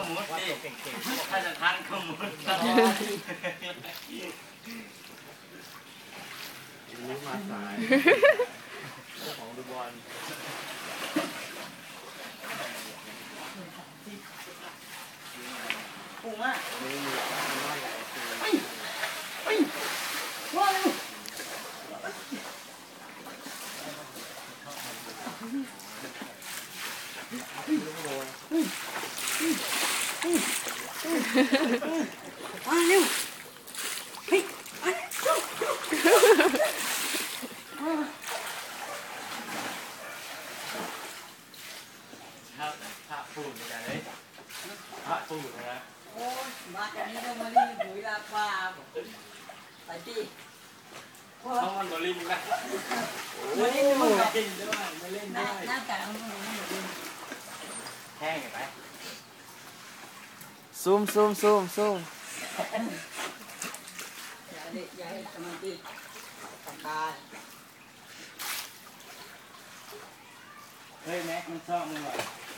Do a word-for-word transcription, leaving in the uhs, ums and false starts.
มุดดิถ้าจะทันขมุดรู้มาสายของดูบอลปูมากนี่มีน้อยใหญ่ไปไปว้าวมาเร็วเฮ้ยมาเร็วถ้าถ้าพูดอย่างไรถ้าพูดนะโอ้ยมาจากนี้ต้องมาลีบุยลาปลาไปที่ต้องมันตัวลิงนะมาเล่นด้วยมาเล่นด้วยมาเล่นด้วยหน้าตาของมันแห้งไปซูมซูมซูมซูมอย่าเด็กอย่าให้สมาธิทำตาเฮ้ยแม็กมันชอบมึงเหรอ